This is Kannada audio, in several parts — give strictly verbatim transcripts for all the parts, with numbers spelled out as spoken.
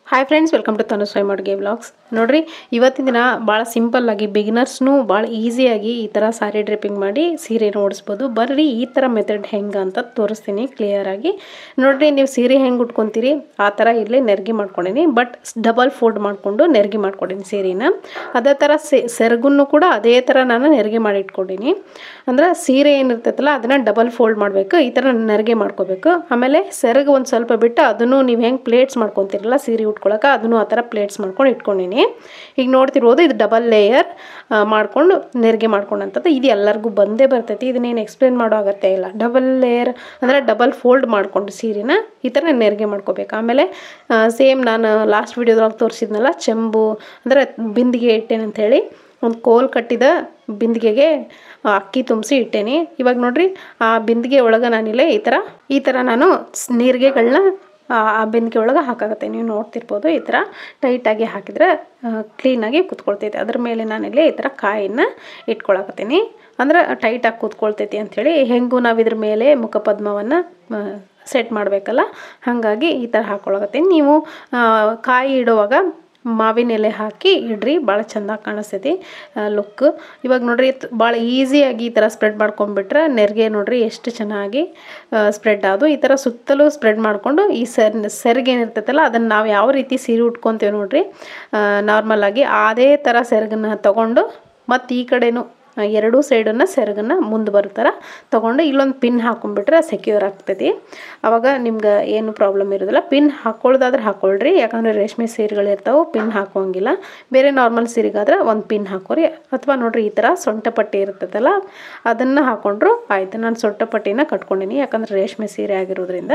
Hi friends, welcome to Tanushree ಅಡುಗೆ ವ್ಲಾಗ್ಸ್. ನೋಡ್ರಿ, ಇವತ್ತಿನ ದಿನ ಭಾಳ ಸಿಂಪಲ್ಲಾಗಿ ಬಿಗಿನರ್ಸ್ನು ಭಾಳ ಈಸಿಯಾಗಿ ಈ ಥರ ಸಾರಿ ಡ್ರಿಪ್ಪಿಂಗ್ ಮಾಡಿ ಸೀರೆನ ಓಡಿಸ್ಬೋದು. ಬರ್ರಿ ಈ ಥರ ಮೆಥಡ್ ಹೆಂಗೆ ಅಂತ ತೋರಿಸ್ತೀನಿ ಕ್ಲಿಯರಾಗಿ. ನೋಡ್ರಿ, ನೀವು ಸೀರೆ ಹೆಂಗೆ ಉಟ್ಕೊತೀರಿ ಆ ಥರ ಇರಲಿ ನೆರಿಗೆ ಮಾಡ್ಕೊಂಡೀನಿ. ಬಟ್ ಡಬಲ್ ಫೋಲ್ಡ್ ಮಾಡಿಕೊಂಡು ನೆರಿಗೆ ಮಾಡ್ಕೊಂಡೀನಿ ಸೀರೆನ. ಅದೇ ಥರ ಸೆರಗನ್ನು ಕೂಡ ಅದೇ ಥರ ನಾನು ನೆರಿಗೆ ಮಾಡಿ ಇಟ್ಕೊಂಡೀನಿ. ಅಂದ್ರೆ ಸೀರೆ ಏನಿರ್ತೈತಲ್ಲ ಅದನ್ನು ಡಬಲ್ ಫೋಲ್ಡ್ ಮಾಡಬೇಕು, ಈ ಥರ ನೆರಿಗೆ ಮಾಡ್ಕೋಬೇಕು. ಆಮೇಲೆ ಸೆರಗು ಒಂದು ಸ್ವಲ್ಪ ಬಿಟ್ಟು ಅದನ್ನು ನೀವು ಹೆಂಗೆ ಪ್ಲೇಟ್ಸ್ ಮಾಡ್ಕೊತೀರಲ್ಲ ಸೀರೆ ಉಟ್ಕೊಳಕ್ಕೆ, ಅದನ್ನು ಆ ಥರ ಪ್ಲೇಟ್ಸ್ ಮಾಡ್ಕೊಂಡು ಇಟ್ಕೊಂಡೀನಿ. ಈಗ ನೋಡ್ತಿರ್ಬೋದು, ಇದು ಡಬಲ್ ಲೇಯರ್ ಮಾಡ್ಕೊಂಡು ನೆರಿಗೆ ಮಾಡ್ಕೊಂಡಂಥದ್ದು. ಇದು ಎಲ್ಲರಿಗೂ ಬಂದೇ ಬರ್ತೈತಿ, ಇದನ್ನೇನು ಎಕ್ಸ್ಪ್ಲೇನ್ ಮಾಡೋ ಅಗತ್ಯ ಇಲ್ಲ. ಡಬಲ್ ಲೇಯರ್ ಅಂದರೆ ಡಬಲ್ ಫೋಲ್ಡ್ ಮಾಡಿಕೊಂಡು ಸೀರೆನ ಈ ಥರ ನೆರಿಗೆ ಮಾಡ್ಕೋಬೇಕು. ಆಮೇಲೆ ಸೇಮ್ ನಾನು ಲಾಸ್ಟ್ ವಿಡಿಯೋದೊಳಗೆ ತೋರಿಸಿದ್ನಲ್ಲ, ಚೆಂಬು ಅಂದರೆ ಬಿಂದಿಗೆ ಇಟ್ಟೇನಂತ ಹೇಳಿ, ಒಂದು ಕೋಲ್ ಕಟ್ಟಿದ ಬಿಂದಿಗೆಗೆ ಅಕ್ಕಿ ತುಂಬಿಸಿ ಇಟ್ಟೇನಿ. ಇವಾಗ ನೋಡ್ರಿ, ಆ ಬಿಂದಿಗೆ ಒಳಗೆ ನಾನಿಲ್ಲೇ ಈ ಥರ ಈ ಥರ ನಾನು ನೀರಿಗೆಗಳನ್ನ ಆ ಬೆಂದಿಗೆ ಒಳಗೆ ಹಾಕಾಗತ್ತೆ. ನೀವು ನೋಡ್ತಿರ್ಬೋದು, ಈ ಥರ ಟೈಟಾಗಿ ಹಾಕಿದ್ರೆ ಕ್ಲೀನಾಗಿ ಕೂತ್ಕೊಳ್ತೈತಿ. ಅದ್ರ ಮೇಲೆ ನಾನಿಲ್ಲಿ ಈ ಥರ ಕಾಯಿನ ಇಟ್ಕೊಳಕತ್ತೀನಿ. ಅಂದ್ರೆ ಟೈಟಾಗಿ ಕೂತ್ಕೊಳ್ತೈತಿ ಅಂಥೇಳಿ. ಹೆಂಗೂ ನಾವು ಇದ್ರ ಮೇಲೆ ಮುಖಪದ್ಮವನ್ನು ಸೆಟ್ ಮಾಡಬೇಕಲ್ಲ, ಹಾಗಾಗಿ ಈ ಥರ ಹಾಕ್ಕೊಳಕತ್ತೀನಿ. ನೀವು ಕಾಯಿ ಇಡುವಾಗ ಮಾವಿನ ಎಲೆ ಹಾಕಿ ಇಡ್ರಿ, ಭಾಳ ಚೆಂದಾಗಿ ಕಾಣಿಸ್ತೈತಿ ಲುಕ್. ಇವಾಗ ನೋಡ್ರಿ, ಭಾಳ ಈಸಿಯಾಗಿ ಈ ಥರ ಸ್ಪ್ರೆಡ್ ಮಾಡ್ಕೊಂಡ್ಬಿಟ್ರೆ ನೆರಿಗೆ ನೋಡ್ರಿ ಎಷ್ಟು ಚೆನ್ನಾಗಿ ಸ್ಪ್ರೆಡ್ ಆದು. ಈ ಥರ ಸುತ್ತಲೂ ಸ್ಪ್ರೆಡ್ ಮಾಡಿಕೊಂಡು ಈ ಸೆರ್ ಸೆರಗು ಏನಿರ್ತೈತಲ್ಲ ಅದನ್ನು ನಾವು ಯಾವ ರೀತಿ ಸೀರೆ ಉಟ್ಕೊತೀವಿ ನೋಡ್ರಿ, ನಾರ್ಮಲಾಗಿ ಅದೇ ಥರ ಸೆರಗನ್ನ ತೊಗೊಂಡು ಮತ್ತು ಈ ಕಡೆನೂ ಎರಡೂ ಸೈಡನ್ನು ಸೆರಗನ್ನು ಮುಂದೆ ಬರೋ ಥರ ತೊಗೊಂಡು ಇಲ್ಲೊಂದು ಪಿನ್ ಹಾಕೊಂಡ್ಬಿಟ್ರೆ ಸೆಕ್ಯೂರ್ ಆಗ್ತೈತಿ. ಆವಾಗ ನಿಮ್ಗೆ ಏನು ಪ್ರಾಬ್ಲಮ್ ಇರೋದಿಲ್ಲ. ಪಿನ್ ಹಾಕ್ಕೊಳ್ಳೋದಾದ್ರೆ ಹಾಕ್ಕೊಳ್ರಿ, ಯಾಕಂದರೆ ರೇಷ್ಮೆ ಸೀರೆಗಳಿರ್ತಾವೆ, ಪಿನ್ ಹಾಕೋಂಗಿಲ್ಲ. ಬೇರೆ ನಾರ್ಮಲ್ ಸೀರೆಗಾದ್ರೆ ಒಂದು ಪಿನ್ ಹಾಕೋರಿ. ಅಥವಾ ನೋಡ್ರಿ, ಈ ಥರ ಸೊಂಟ ಪಟ್ಟಿ ಇರ್ತೈತಲ್ಲ ಅದನ್ನು ಹಾಕ್ಕೊಂಡ್ರು ಆಯಿತು. ನಾನು ಸೊಂಟ ಪಟ್ಟಿನ ಕಟ್ಕೊಂಡೀನಿ, ಯಾಕಂದರೆ ರೇಷ್ಮೆ ಸೀರೆ ಆಗಿರೋದ್ರಿಂದ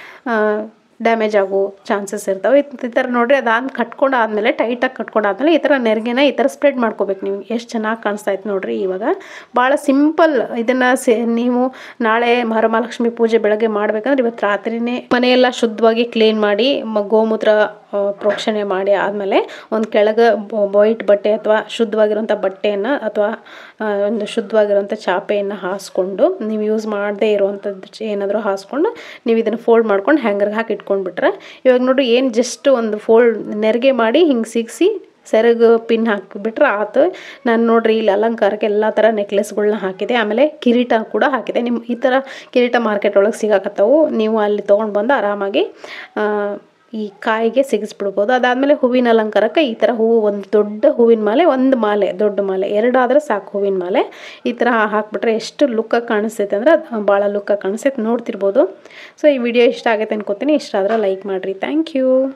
ಡ್ಯಾಮೇಜ್ ಆಗೋ ಚಾನ್ಸಸ್ ಇರ್ತಾವೆ. ಈ ಥರ ನೋಡಿರಿ, ಅದಾದ ಕಟ್ಕೊಂಡು ಆದಮೇಲೆ ಟೈಟಾಗಿ ಕಟ್ಕೊಂಡಾದ್ಮೇಲೆ ಈ ಥರ ನೆರಿಗೆನ ಈ ಥರ ಸ್ಪ್ರೆಡ್ ಮಾಡ್ಕೋಬೇಕು. ನೀವು ಎಷ್ಟು ಚೆನ್ನಾಗಿ ಕಾಣಿಸ್ತಾ ಇತ್ತು ನೋಡಿರಿ. ಇವಾಗ ಭಾಳ ಸಿಂಪಲ್. ಇದನ್ನು ಸೇ ನೀವು ನಾಳೆ ವರಮಹಾಲಕ್ಷ್ಮಿ ಪೂಜೆ ಬೆಳಗ್ಗೆ ಮಾಡಬೇಕಂದ್ರೆ ಇವತ್ತು ರಾತ್ರಿಯೇ ಮನೆಯೆಲ್ಲ ಶುದ್ಧವಾಗಿ ಕ್ಲೀನ್ ಮಾಡಿ ಗೋಮೂತ್ರ ಪ್ರೋಕ್ಷಣೆ ಮಾಡಿ ಆದಮೇಲೆ ಒಂದು ಕೆಳಗೆ ವೈಟ್ ಬಟ್ಟೆ ಅಥವಾ ಶುದ್ಧವಾಗಿರೋಂಥ ಬಟ್ಟೆಯನ್ನು ಅಥವಾ ಒಂದು ಶುದ್ಧವಾಗಿರೋಂಥ ಚಾಪೆಯನ್ನು ಹಾಸ್ಕೊಂಡು, ನೀವು ಯೂಸ್ ಮಾಡದೇ ಇರುವಂಥದ್ದು ಏನಾದರೂ ಹಾಸ್ಕೊಂಡು ನೀವು ಇದನ್ನು ಫೋಲ್ಡ್ ಮಾಡ್ಕೊಂಡು ಹ್ಯಾಂಗರ್ಗೆ ಹಾಕಿ ಇಟ್ಕೊಂಡ್ಬಿಟ್ರೆ, ಇವಾಗ ನೋಡಿರಿ ಏನು ಜಸ್ಟ್ ಒಂದು ಫೋಲ್ಡ್ ನೆರಿಗೆ ಮಾಡಿ ಹಿಂಗೆ ಸಿಗಿಸಿ ಸೆರಗು ಪಿನ್ ಹಾಕಿಬಿಟ್ರೆ ಆತು. ನಾನು ನೋಡಿರಿ ಇಲ್ಲಿ ಅಲಂಕಾರಕ್ಕೆ ಎಲ್ಲ ಥರ ನೆಕ್ಲೆಸ್ಗಳನ್ನ ಹಾಕಿದೆ. ಆಮೇಲೆ ಕಿರೀಟ ಕೂಡ ಹಾಕಿದೆ. ನಿಮ್ಮ ಈ ಥರ ಕಿರೀಟ ಮಾರ್ಕೆಟ್ ಒಳಗೆ ಸಿಗಾಕತ್ತವು, ನೀವು ಅಲ್ಲಿ ತೊಗೊಂಡು ಬಂದು ಆರಾಮಾಗಿ ಈ ಕಾಯಿಗೆ ಸಿಗಿಸ್ಬಿಡ್ಬೋದು. ಅದಾದಮೇಲೆ ಹೂವಿನ ಅಲಂಕಾರಕ್ಕೆ ಈ ಥರ ಹೂವು, ಒಂದು ದೊಡ್ಡ ಹೂವಿನ ಮಾಲೆ, ಒಂದು ಮಾಲೆ ದೊಡ್ಡ ಮಾಲೆ ಎರಡಾದರೆ ಸಾಕು ಹೂವಿನ ಮಾಲೆ. ಈ ಥರ ಹಾಕಿಬಿಟ್ರೆ ಎಷ್ಟು ಲುಕ್ಕಾಗಿ ಕಾಣಿಸ್ತೈತೆ ಅಂದ್ರೆ ಭಾಳ ಲುಕ್ಕಾಗಿ ಕಾಣಿಸ್ತೈತೆ, ನೋಡ್ತಿರ್ಬೋದು. ಸೊ ಈ ವಿಡಿಯೋ ಇಷ್ಟ ಆಗೈತೆ ಅನ್ಕೋತೀನಿ. ಇಷ್ಟ ಆದರೆ ಲೈಕ್ ಮಾಡಿರಿ. Thank you.